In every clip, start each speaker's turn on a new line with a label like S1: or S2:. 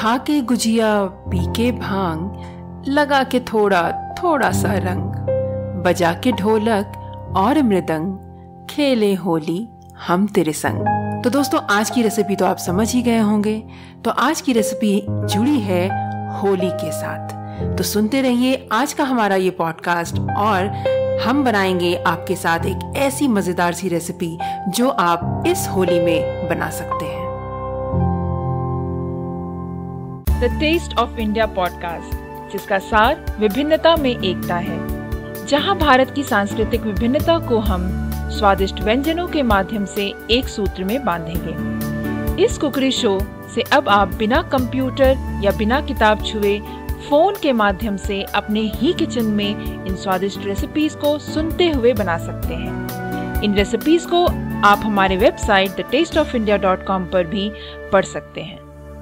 S1: खा के गुजिया पी के भांग, लगा के थोड़ा थोड़ा सा रंग, बजा के ढोलक और मृदंग, खेले होली हम तेरे संग। तो दोस्तों आज की रेसिपी तो आप समझ ही गए होंगे। तो आज की रेसिपी जुड़ी है होली के साथ। तो सुनते रहिए आज का हमारा ये पॉडकास्ट और हम बनाएंगे आपके साथ एक ऐसी मजेदार सी रेसिपी जो आप इस होली में बना सकते हैं।
S2: The taste of India podcast, जिसका सार विभिन्नता में एकता है, जहां भारत की सांस्कृतिक विभिन्नता को हम स्वादिष्ट व्यंजनों के माध्यम से एक सूत्र में बांधेंगे। इस कुकरी शो से अब आप बिना कंप्यूटर या बिना किताब छुए फोन के माध्यम से अपने ही किचन में इन स्वादिष्ट रेसिपीज को सुनते हुए बना सकते हैं। इन रेसिपीज को आप हमारे वेबसाइट thetasteofindia.com पर भी पढ़ सकते हैं।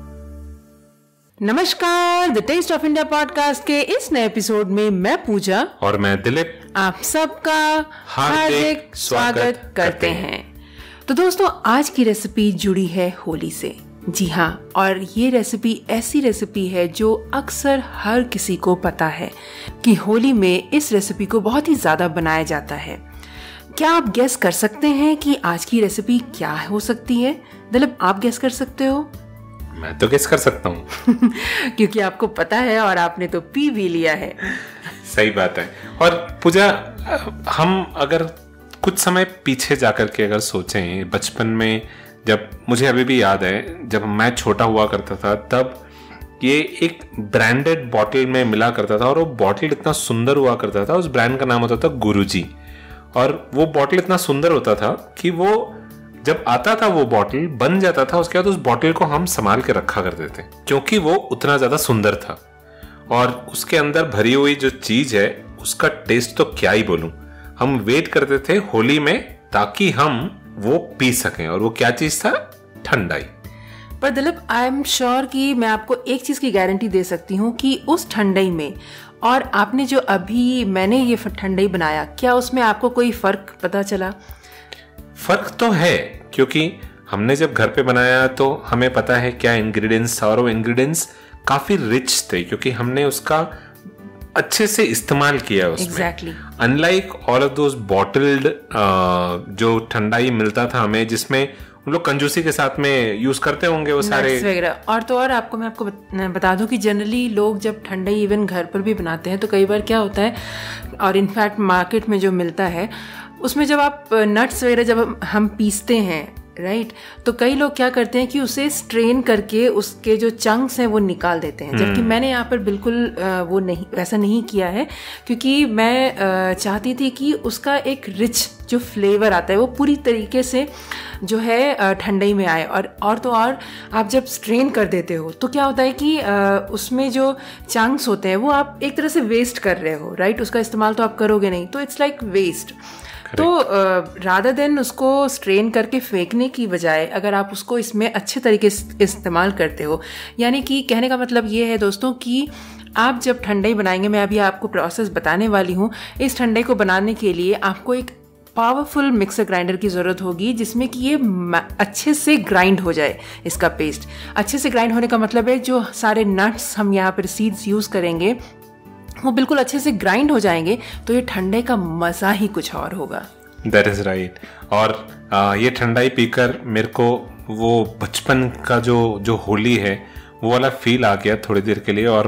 S1: नमस्कार, the taste of India podcast के इस नए एपिसोड में मैं पूजा
S3: और मैं दिलीप
S1: आप सबका हार्दिक स्वागत करते हैं। तो दोस्तों आज की रेसिपी जुड़ी है होली से। जी हाँ, और ये रेसिपी ऐसी रेसिपी है जो अक्सर हर किसी को पता है कि होली में इस रेसिपी को बहुत ही ज्यादा बनाया जाता है। क्या आप गेस कर सकते हैं कि आज की रेसिपी क्या हो सकती है? दिलीप, आप गेस कर सकते हो?
S3: मैं तो गेस कर सकता हूँ
S1: क्योंकि आपको पता है और आपने तो पी भी लिया है।
S3: सही बात है। और पूजा, हम अगर कुछ समय पीछे जाकर के अगर सोचें, बचपन में जब मुझे अभी भी याद है जब मैं छोटा हुआ करता था तब ये एक ब्रांडेड बॉटल में मिला करता था और वो बॉटल इतना सुंदर हुआ करता था। उस ब्रांड का नाम होता था गुरुजी। और वो बॉटल इतना सुंदर होता था कि वो जब आता था वो बॉटल बन जाता था, उसके बाद उस बॉटल को हम संभाल के रखा करते थे क्योंकि वो उतना ज्यादा सुंदर था। और उसके अंदर भरी हुई जो चीज है उसका टेस्ट तो क्या ही बोलूं। हम वेट करते थे होली में ताकि हम वो पी सकें। और वो क्या चीज था? ठंडाई।
S1: पर दिलीप, आई एम श्योर कि मैं आपको एक चीज की गारंटी दे सकती हूँ कि उस ठंडाई में और आपने जो अभी मैंने ये ठंडाई बनाया, क्या उसमें आपको कोई फर्क पता चला?
S3: फर्क तो है, क्योंकि हमने जब घर पे बनाया तो हमें पता है क्या इंग्रेडिएंट्स था और वो इंग्रेडिएंट्स काफी रिच थे क्योंकि हमने उसका अच्छे से इस्तेमाल किया उसमें।
S1: Exactly.
S3: Unlike all of those bottled जो ठंडाई मिलता था हमें, जिसमें उन लोग कंजूसी के साथ में यूज करते होंगे वो सारे
S1: वगैरह। और तो और मैं आपको बता दूं कि जनरली लोग जब ठंडाई इवन घर पर भी बनाते हैं तो कई बार क्या होता है, और इनफैक्ट मार्केट में जो मिलता है उसमें जब आप नट्स वगैरह जब हम पीसते हैं, राइट, तो कई लोग क्या करते हैं कि उसे स्ट्रेन करके उसके जो चंक्स हैं वो निकाल देते हैं। जबकि मैंने यहाँ पर बिल्कुल वो नहीं, वैसा नहीं किया है, क्योंकि मैं चाहती थी कि उसका एक रिच जो फ्लेवर आता है वो पूरी तरीके से जो है ठंडाई में आए। और तो और आप जब स्ट्रेन कर देते हो तो क्या होता है कि उसमें जो चंक्स होते हैं वो आप एक तरह से वेस्ट कर रहे हो, राइट। उसका इस्तेमाल तो आप करोगे नहीं, तो इट्स लाइक वेस्ट। तो रादर देन उसको स्ट्रेन करके फेंकने की बजाय अगर आप उसको इसमें अच्छे तरीके से इस्तेमाल करते हो, यानी कि कहने का मतलब ये है दोस्तों कि आप जब ठंडाई बनाएंगे, मैं अभी आपको प्रोसेस बताने वाली हूँ। इस ठंडाई को बनाने के लिए आपको एक पावरफुल मिक्सर ग्राइंडर की ज़रूरत होगी जिसमें कि ये अच्छे से ग्राइंड हो जाए। इसका पेस्ट अच्छे से ग्राइंड होने का मतलब है जो सारे नट्स हम यहाँ पर सीड्स यूज़ करेंगे वो बिल्कुल अच्छे से ग्राइंड हो जाएंगे, तो ये ठंडाई का मज़ा ही कुछ और होगा।
S3: That is right. और ये ठंडाई पीकर मेरे को वो बचपन का जो होली है वो वाला फील आ गया थोड़ी देर के लिए, और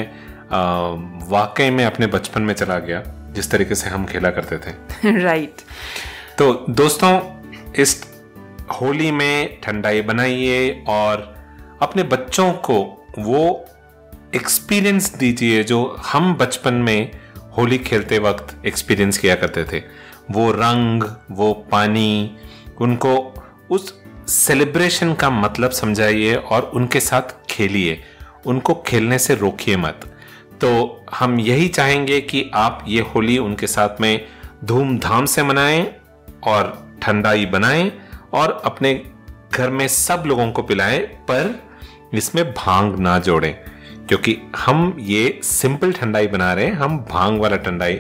S3: मैं वाकई में अपने बचपन में चला गया जिस तरीके से हम खेला करते थे।
S1: राइट।
S3: तो दोस्तों, इस होली में ठंडाई बनाइए और अपने बच्चों को वो एक्सपीरियंस दीजिए जो हम बचपन में होली खेलते वक्त एक्सपीरियंस किया करते थे। वो रंग, वो पानी, उनको उस सेलिब्रेशन का मतलब समझाइए और उनके साथ खेलिए, उनको खेलने से रोकिए मत। तो हम यही चाहेंगे कि आप ये होली उनके साथ में धूमधाम से मनाएं और ठंडाई बनाएं और अपने घर में सब लोगों को पिलाएं, पर इसमें भांग ना जोड़ें, क्योंकि हम ये सिंपल ठंडाई बना रहे हैं, हम भांग वाला ठंडाई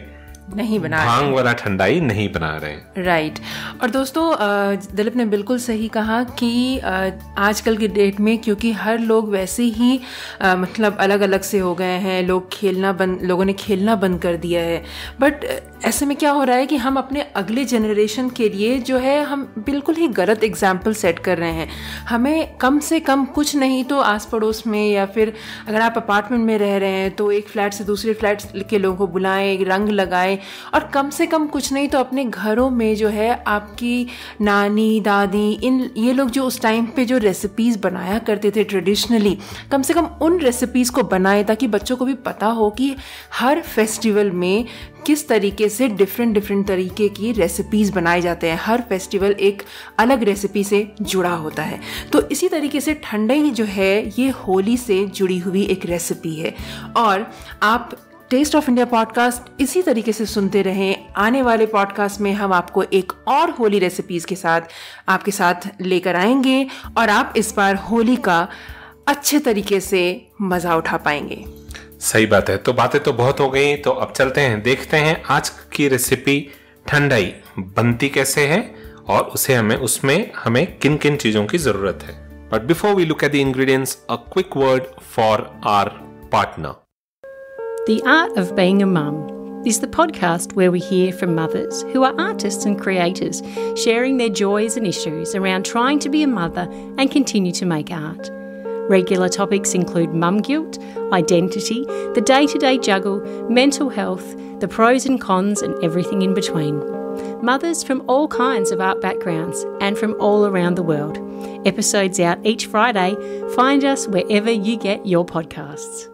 S1: नहीं बना रहे,
S3: भांग वाला ठंडाई नहीं बना रहे।
S1: राइट। और दोस्तों दिलीप ने बिल्कुल सही कहा कि आजकल की डेट में क्योंकि हर लोग वैसे ही मतलब अलग अलग से हो गए हैं, लोगों ने खेलना बंद कर दिया है। बट ऐसे में क्या हो रहा है कि हम अपने अगले जनरेशन के लिए जो है हम बिल्कुल ही गलत एग्जाम्पल सेट कर रहे हैं। हमें कम से कम कुछ नहीं तो आस पड़ोस में, या फिर अगर आप अपार्टमेंट में रह रहे हैं तो एक फ्लैट से दूसरे फ्लैट के लोगों को बुलाएं, रंग लगाएं, और कम से कम कुछ नहीं तो अपने घरों में जो है आपकी नानी दादी ये लोग जो उस टाइम पे जो रेसिपीज़ बनाया करते थे ट्रेडिशनली, कम से कम उन रेसिपीज़ को बनाएं ताकि बच्चों को भी पता हो कि हर फेस्टिवल में किस तरीके से डिफरेंट तरीके की रेसिपीज़ बनाए जाते हैं। हर फेस्टिवल एक अलग रेसिपी से जुड़ा होता है। तो इसी तरीके से ठंडाई जो है ये होली से जुड़ी हुई एक रेसिपी है। और आप टेस्ट ऑफ इंडिया पॉडकास्ट इसी तरीके से सुनते रहें। आने वाले पॉडकास्ट में हम आपको एक और होली रेसिपीज़ के साथ आपके साथ लेकर आएंगे और आप इस बार होली का अच्छे तरीके से मज़ा उठा पाएंगे।
S3: सही बात है। तो बातें तो बहुत हो गई, तो अब चलते हैं, देखते हैं आज की रेसिपी ठंडाई बनती कैसे है और उसमें हमें किन किन चीज़ों की ज़रूरत है। But before we look at the ingredients, uh quick word for our partner.
S4: The Art of Being a Mum is the podcast where we hear from mothers who are artists and creators, sharing their joys and issues around trying to be a mother and continue to make art. Regular topics include mum guilt, identity, the day-to-day juggle, mental health, the pros and cons, and everything in between. Mothers from all kinds of art backgrounds and from all around the world. Episodes out each Friday. Find us wherever you get your podcasts.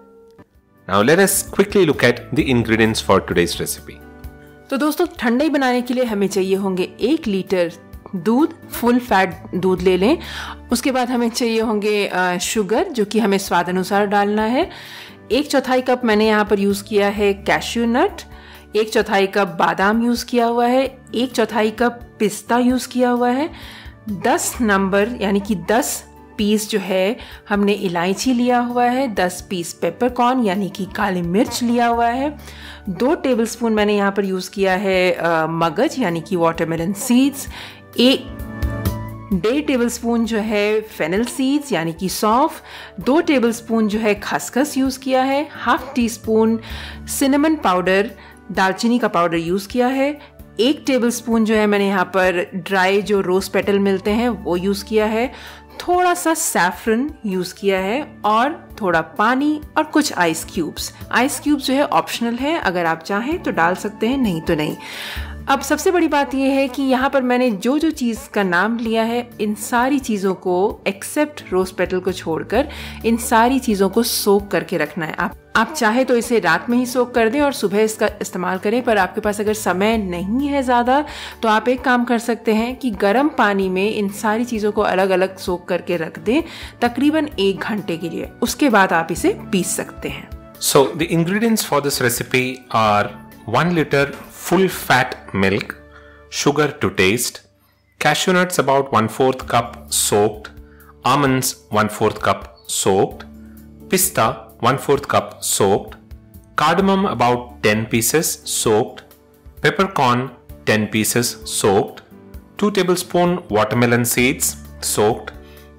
S3: Now let us quickly look at the ingredients for today's recipe.
S1: तो दोस्तों ठंडाई बनाने के लिए हमें चाहिए होंगे 1 litre दूध, full fat दूध ले लें। उसके बाद हमें चाहिए होंगे शुगर जो कि हमें स्वाद अनुसार डालना है। 1/4 कप मैंने यहाँ पर यूज़ किया है कैश्यू नट, 1/4 कप बादाम यूज़ किया हुआ है, 1/4 कप पिस्ता यूज़ किया हुआ है, 10 नंबर यानी कि 10 पीस जो है हमने इलायची लिया हुआ है, 10 पीस पेपरकॉर्न यानी कि काली मिर्च लिया हुआ है, 2 टेबलस्पून मैंने यहाँ पर यूज़ किया है मगज यानी कि वाटरमेलन सीड्स, 1.5 टेबलस्पून जो है फेनल सीड्स यानी कि सौंफ, 2 टेबलस्पून जो है खसखस यूज़ किया है, 1/2 टीस्पून सिनेमन पाउडर दालचीनी का पाउडर यूज़ किया है, 1 टेबलस्पून जो है मैंने यहाँ पर ड्राई जो रोज पेटल मिलते हैं वो यूज़ किया है, थोड़ा सा सैफरन यूज़ किया है और थोड़ा पानी और कुछ आइस क्यूब्स। आइस क्यूब्स जो है ऑप्शनल है, अगर आप चाहें तो डाल सकते हैं, नहीं तो नहीं। अब सबसे बड़ी बात यह है कि यहाँ पर मैंने जो जो चीज़ का नाम लिया है इन सारी चीज़ों को एक्सेप्ट रोज पेटल को छोड़कर इन सारी चीज़ों को सोक करके रखना है। आप चाहे तो इसे रात में ही सोक कर दें और सुबह इसका इस्तेमाल करें, पर आपके पास अगर समय नहीं है ज़्यादा तो आप एक काम कर सकते हैं कि गर्म पानी में इन सारी चीज़ों को अलग अलग सोक करके रख दें तकरीबन 1 घंटे के लिए। उसके बाद आप इसे पीस सकते हैं।
S3: So the ingredients for this recipe are 1 liter full fat milk, sugar to taste, cashew nuts about 1/4 cup soaked, almonds 1/4 cup soaked, pista 1/4 cup soaked, cardamom about 10 pieces soaked, peppercorn 10 pieces soaked, 2 tablespoon watermelon seeds soaked,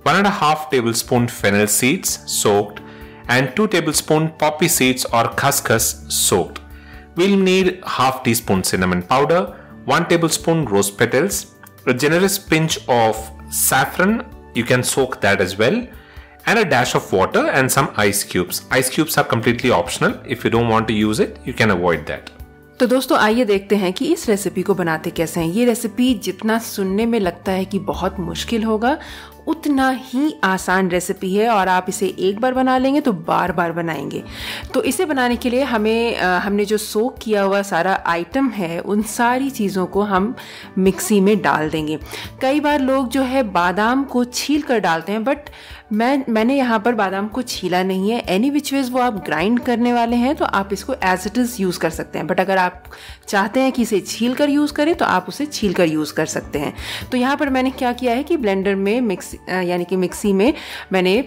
S3: 1.5 tablespoon fennel seeds soaked, and 2 tablespoon poppy seeds or khaskhas soaked. We'll need 1/2 teaspoon cinnamon powder, 1 tablespoon rose petals, a generous pinch of saffron, you can soak that as well, and a dash of water and some ice cubes. Ice cubes are completely optional. If you don't want to use it, you can avoid that.
S1: तो दोस्तों आइए देखते हैं कि इस recipe को बनाते कैसे हैं। ये रेसिपी जितना सुनने में लगता है कि बहुत मुश्किल होगा उतना ही आसान रेसिपी है और आप इसे एक बार बना लेंगे तो बार बार बनाएंगे। तो इसे बनाने के लिए हमने जो सोक किया हुआ सारा आइटम है उन सारी चीज़ों को हम मिक्सी में डाल देंगे। कई बार लोग जो है बादाम को छील कर डालते हैं, बट मैंने यहाँ पर बादाम को छीला नहीं है। एनी विच वेज वो आप ग्राइंड करने वाले हैं तो आप इसको एज इट इज़ यूज़ कर सकते हैं, बट अगर आप चाहते हैं कि इसे छील कर यूज़ करें तो आप उसे छील कर यूज़ कर सकते हैं। तो यहाँ पर मैंने क्या किया है कि ब्लेंडर में मिक्सी में मैंने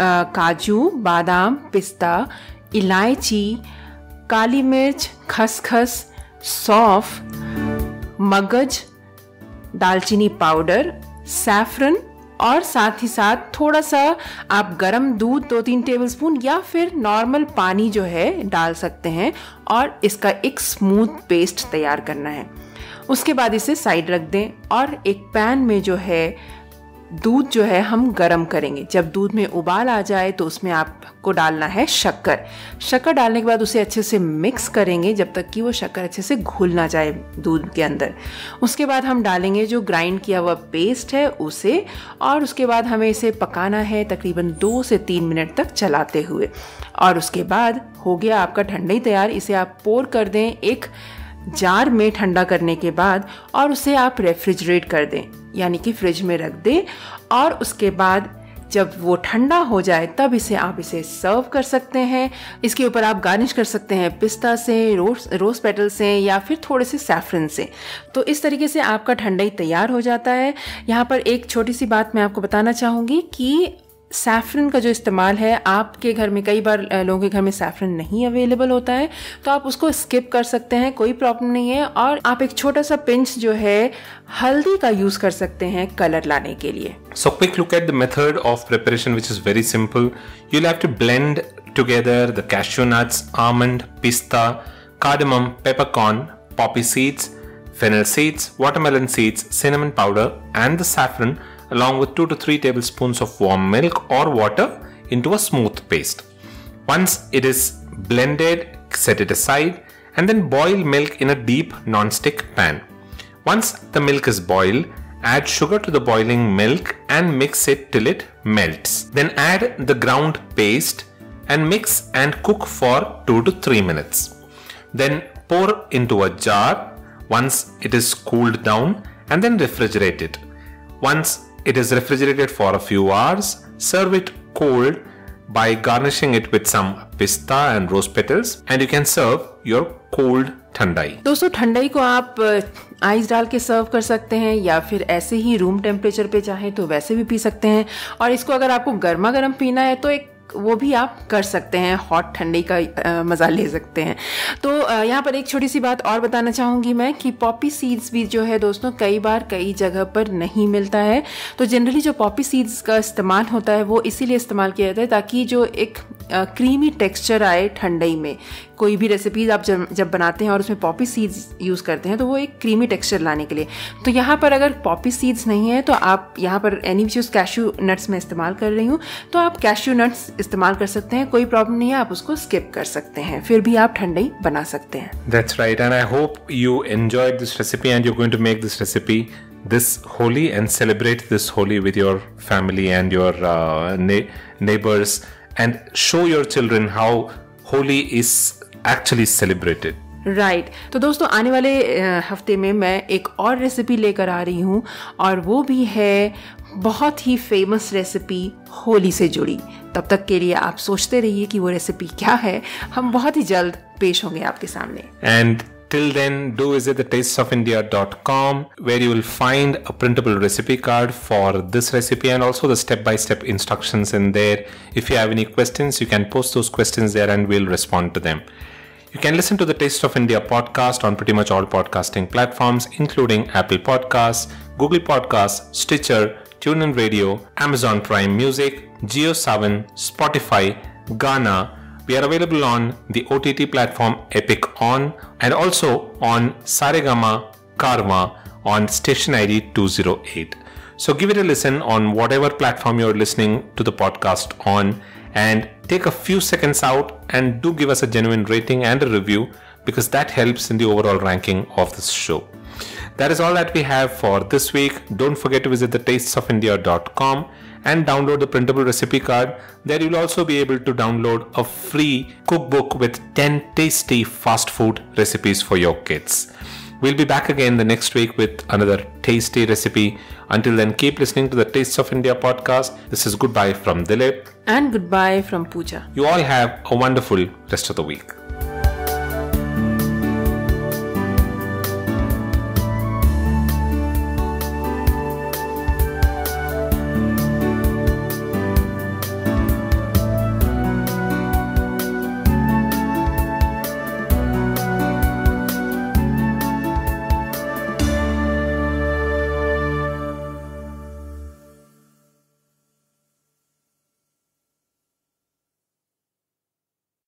S1: काजू, बादाम, पिस्ता, इलायची, काली मिर्च, खसखस, सौंफ, मगज, दालचीनी पाउडर, सैफरन और साथ ही साथ थोड़ा सा आप गरम दूध 2-3 टेबलस्पून या फिर नॉर्मल पानी जो है डाल सकते हैं और इसका एक स्मूथ पेस्ट तैयार करना है। उसके बाद इसे साइड रख दें और एक पैन में जो है दूध जो है हम गरम करेंगे। जब दूध में उबाल आ जाए तो उसमें आपको डालना है शक्कर। शक्कर डालने के बाद उसे अच्छे से मिक्स करेंगे जब तक कि वो शक्कर अच्छे से घुल ना जाए दूध के अंदर। उसके बाद हम डालेंगे जो ग्राइंड किया हुआ पेस्ट है उसे, और उसके बाद हमें इसे पकाना है तकरीबन 2 से 3 मिनट तक चलाते हुए। और उसके बाद हो गया आपका ठंडाई तैयार। इसे आप पोर कर दें एक जार में ठंडा करने के बाद और उसे आप रेफ्रिजरेट कर दें, यानी कि फ्रिज में रख दें। और उसके बाद जब वो ठंडा हो जाए तब आप इसे सर्व कर सकते हैं। इसके ऊपर आप गार्निश कर सकते हैं पिस्ता से, रोज पेटल से या फिर थोड़े से सैफरन से। तो इस तरीके से आपका ठंडाई तैयार हो जाता है। यहाँ पर एक छोटी सी बात मैं आपको बताना चाहूँगी कि सैफरन का जो इस्तेमाल है, आपके घर में कई बार लोगों के घर में सैफरन नहीं अवेलेबल होता है तो आप उसको स्किप कर सकते हैं, कोई प्रॉब्लम नहीं है। और आप एक छोटा सा पिंच जो है हल्दी का यूज कर सकते हैं कलर लाने के लिए।
S3: So quick look at the method of preparation, which is very simple. You'll have to blend together the cashew nuts, almond, pista, cardamom, peppercorn, poppy seeds, fennel seeds, watermelon seeds, cinnamon powder and the saffron along with 2 to 3 tablespoons of warm milk or water into a smooth paste. Once it is blended, set it aside and then boil milk in a deep non-stick pan. Once the milk is boiled, add sugar to the boiling milk and mix it till it melts. Then add the ground paste and mix and cook for 2 to 3 minutes. Then pour into a jar once it is cooled down and then refrigerate it. Once it is refrigerated for a few hours, serve it cold by garnishing it with some pista and rose petals and you can serve your cold ठंडाई।
S1: दोस्तों ठंडाई को आप ice डाल के सर्व कर सकते हैं या फिर ऐसे ही रूम टेम्परेचर पे चाहे तो वैसे भी पी सकते हैं। और इसको अगर आपको गर्मा गर्म पीना है तो एक वो भी आप कर सकते हैं, हॉट ठंडे का मज़ा ले सकते हैं। तो यहाँ पर एक छोटी सी बात और बताना चाहूँगी मैं कि पॉपी सीड्स भी जो है दोस्तों कई बार कई जगह पर नहीं मिलता है। तो जनरली जो पॉपी सीड्स का इस्तेमाल होता है वो इसीलिए इस्तेमाल किया जाता है ताकि जो एक क्रीमी टेक्सचर आए ठंडई में। कोई भी रेसिपीज आप जब बनाते हैं और उसमें पॉपी सीड्स यूज़ करते हैं तो वो एक क्रीमी टेक्सचर लाने के लिए। तो यहाँ पर अगर पॉपी सीड्स नहीं है तो आप यहाँ पर एनी चीज़ कैश्यू नट्स में इस्तेमाल कर रही हूँ तो आप कैश्यू नट्स इस्तेमाल कर सकते हैं, कोई प्रॉब्लम नहीं है, आप उसको स्किप कर सकते हैं, फिर भी आप ठंडाई बना सकते हैं।
S3: That's right, and I hope you enjoyed this recipe and you're going to make this recipe this Holi and celebrate this Holi with your family and your neighbors and show your children how Holi is actually celebrated.
S1: Right तो दोस्तों आने वाले हफ्ते में मैं एक और recipe लेकर आ रही हूँ और वो भी है बहुत ही फेमस रेसिपी होली से जुड़ी। तब तक के लिए आप सोचते रहिए कि वो रेसिपी क्या है, हम बहुत ही जल्द पेश होंगे आपके सामने।
S3: And till then, do visit thetasteofindia.com where you will find a printable recipe card for this recipe and also the step-by-step instructions in there. If you have any questions, you can post those questions there and we'll respond to them. You can listen to the Taste of India podcast on pretty much all podcasting platforms, including Apple Podcasts, Google Podcasts, Stitcher, TuneIn Radio, Amazon Prime Music, JioSaavn, Spotify, Gaana. We are available on the OTT platform Epic On and also on Saregama Karma on station ID 208. So give it a listen on whatever platform you're listening to the podcast on and take a few seconds out and do give us a genuine rating and a review because that helps in the overall ranking of this show. That is all that we have for this week. Don't forget to visit thetastesofindia.com and download the printable recipe card. There you'll also be able to download a free cookbook with 10 tasty fast food recipes for your kids. We'll be back again the next week with another tasty recipe. Until then, keep listening to the Tastes of India podcast. This is goodbye from Dilip.
S1: And goodbye from Pooja.
S3: You all have a wonderful rest of the week.